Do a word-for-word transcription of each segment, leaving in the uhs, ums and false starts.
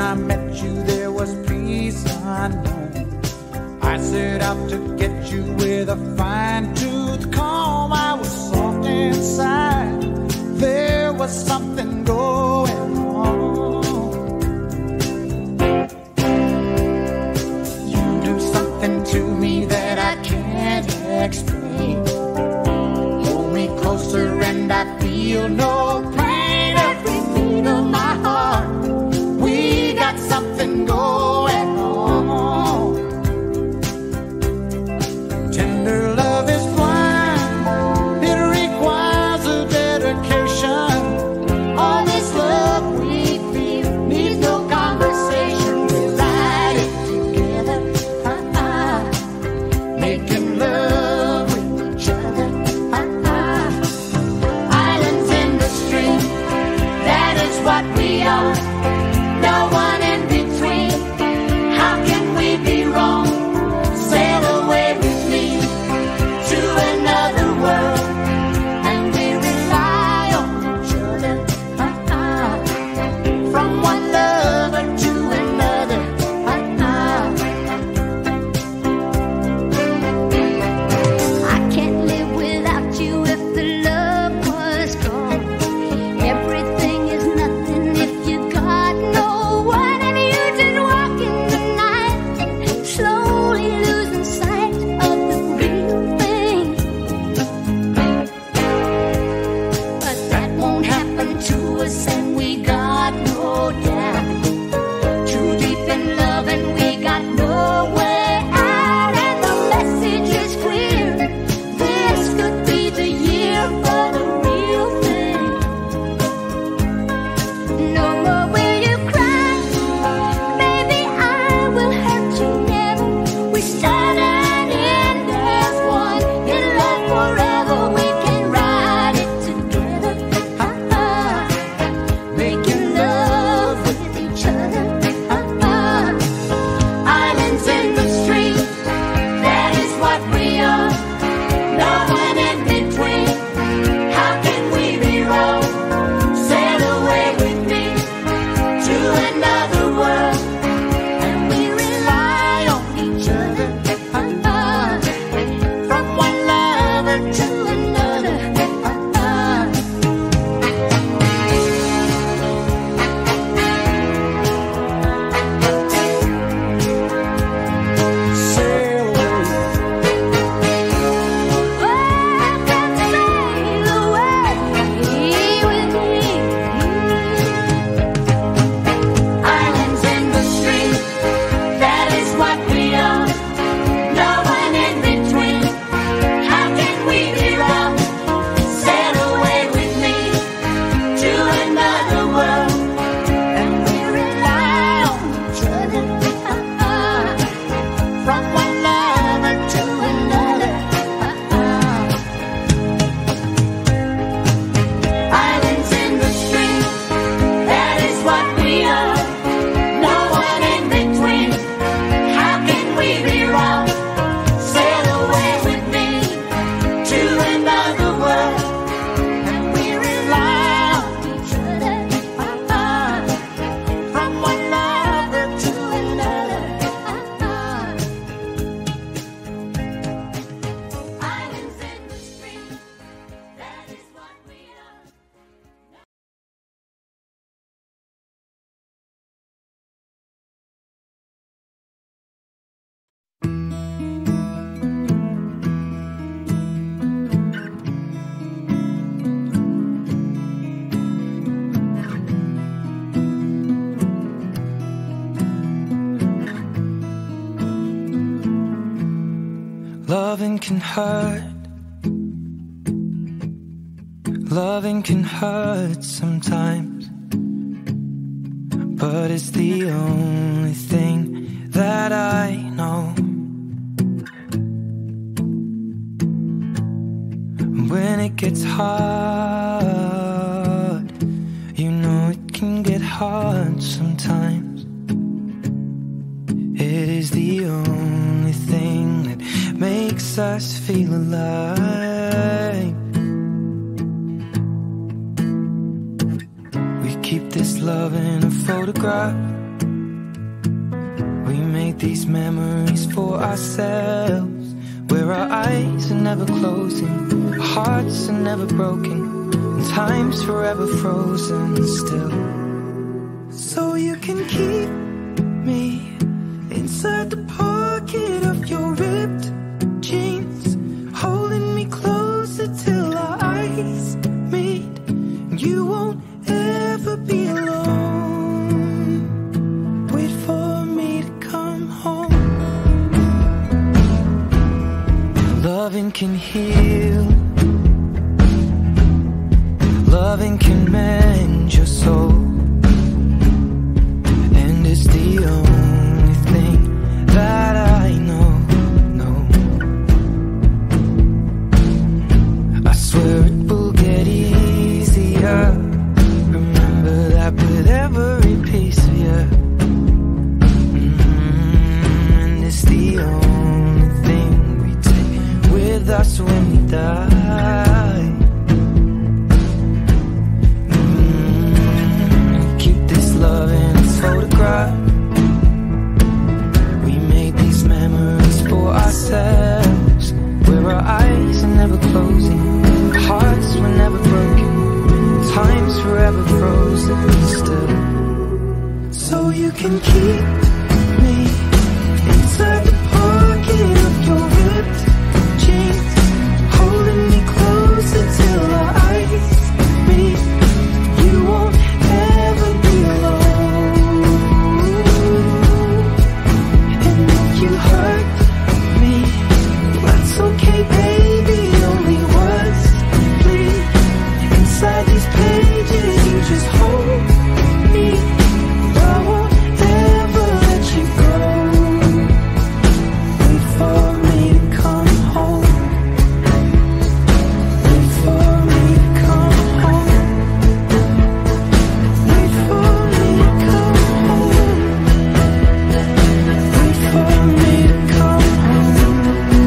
I met you there was peace unknown. I set out to get you with a fine tooth comb. I was soft inside, there was something going on. You do something to me that I can't explain. Hold me closer and I feel no pain. Every beat of my heart, we got something going on. Tender love is blind, it requires a dedication. All this love we feel needs no conversation. We light it together, uh-uh. Making love with each other, uh-uh. Islands in the stream, that is what we are. No one in between. How can we be wrong? Sail away with me to another world, and we rely on each other, uh-uh. From one lover to another, uh-uh. I can't live without you if the love was gone. Everything is nothing if you got no one, and you just walk in the night, slowly losing sight of the real thing. But that won't happen to us, and we got no doubt. Too deep in love, and we got no way out, and the message is clear. This could be the year for the real thing. No more will you cry, baby, I will hurt you never. We start and end as one, in love forever. We can ride it together, uh-uh. Making love with each other, uh-uh. Islands in the stream, that is what we are. No one in between. How can we be wrong? Sail away with me to another world, and we rely on each other, uh-uh. From one lover to another, uh-uh. Sail away. Welcome, sail away with me. Islands in the stream, that is what we are. No one in between. How can we be wrong? Sail away with me to another world, and we rely on each other, uh-uh. From one lover to another, uh-uh. Islands in the stream, that is what we are. No one in between. How can we be wrong? Sail away with me to another world, and we rely on each other, uh-uh. From one lover to another, uh-uh. Islands in the stream, that is what we are. Loving can hurt. Loving can hurt sometimes, but it's the only thing that I know. When it gets hard, you know it can get hard sometimes. It is the only thing that makes us feel alive. We keep this love in a photograph, We made these memories for ourselves, where our eyes are never closing, our hearts are never broken, and time's forever frozen still. So you can keep me inside the pocket of your ripped jeans, holding me closer till our eyes meet. You won't ever be alone. Wait for me to come home. Loving can heal, loving can mend your soul, and it's the only thing that I know, no. I swear it will get easier. Remember that with every piece of you. Mm-hmm. And it's the only thing we take with us when we die. Mm-hmm. Keep this love in its photograph. Memories for ourselves, where our eyes are never closing, our hearts were never broken, time's forever frozen still. So you can keep me inside the pocket of your ripped jeans, holding me closer till our eyes meet. You won't ever be alone. You hurt me, that's okay, baby. Only words bleed inside these pages. You just hold me. I won't ever let you go. Wait for me to come home. Wait for me to come home. Wait for me to come home. Wait for me to come home.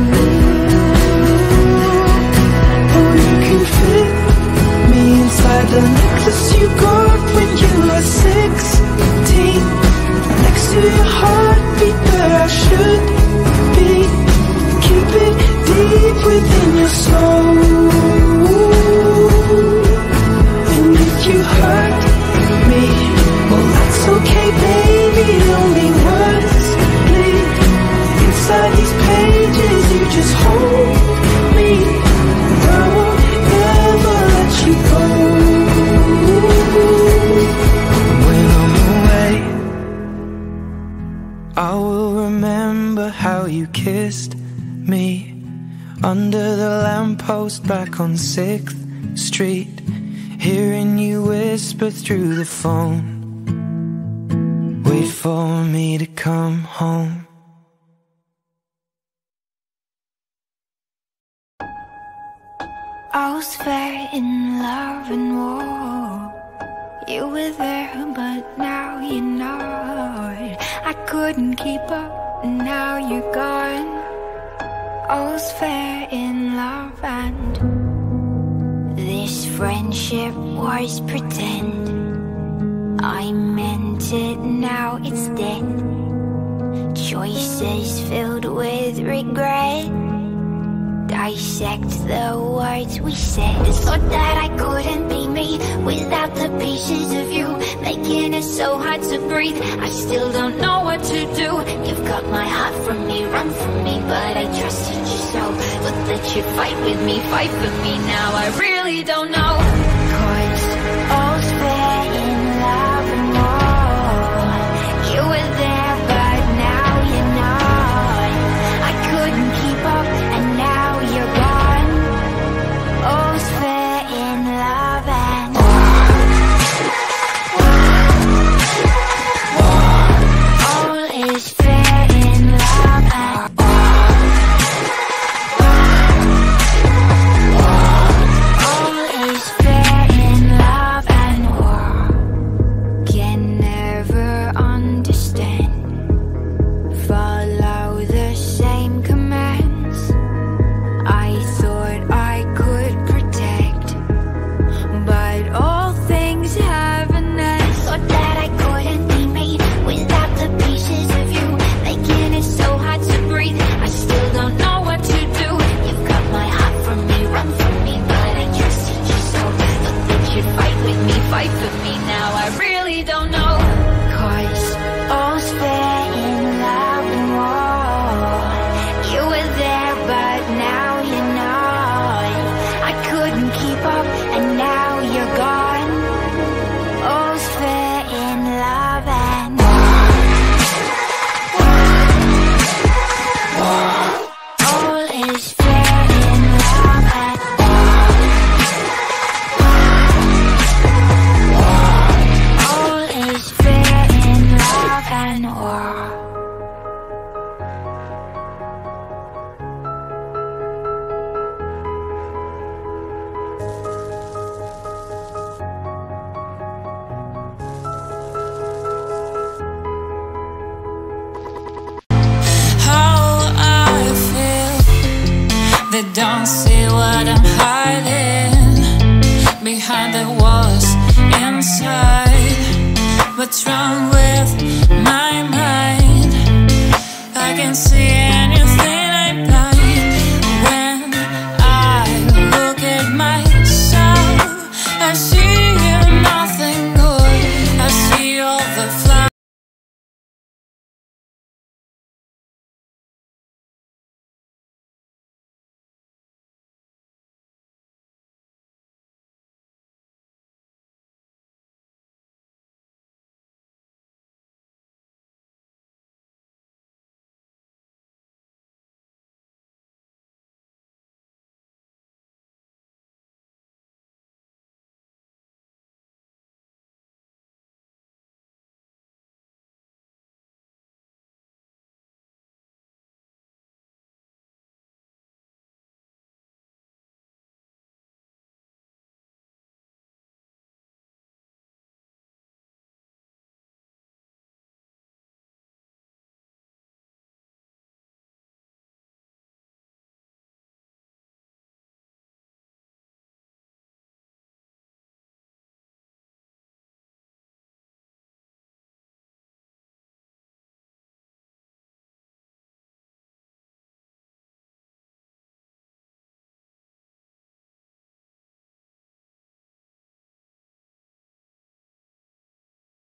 Oh, you can fit me inside the necklace you got when you were sixteen, next to your heartbeat where I should be. Keep it deep within your soul. And if you hurt me, well, that's okay, baby. Only words bleed inside these pages. You just hold me. I won't ever let you go. When I'm away, I will remember how you kissed me under the lamppost back on sixth street, hearing you whisper through the phone. Wait for me to come home. I was fair in love and war. You were there, but now you're not. I couldn't keep up, and now you're gone. I was fair in love, and this friendship was pretend. I meant it, now it's dead. Choices filled with regret. Dissect the words we said. Thought that I couldn't be me without the pieces of you, making it so hard to breathe. I still don't know what to do. You've got my heart from me, run from me, but I trusted you so. Would let you fight with me, fight for me. Now I really don't know. Cause all's fair in love and war. You were there, but now you're not. I couldn't keep up, and now you're gone. All's fair in love and all is fair in love and all is fair. hate me, fight for me now, I really don't know. Cause all's fair in love and war. You were there but now you're not. I couldn't keep up and now you're gone. All's fair in love and war. All is fair in love and all is fair in love and war. They don't see what I'm hiding behind the walls inside. What's wrong with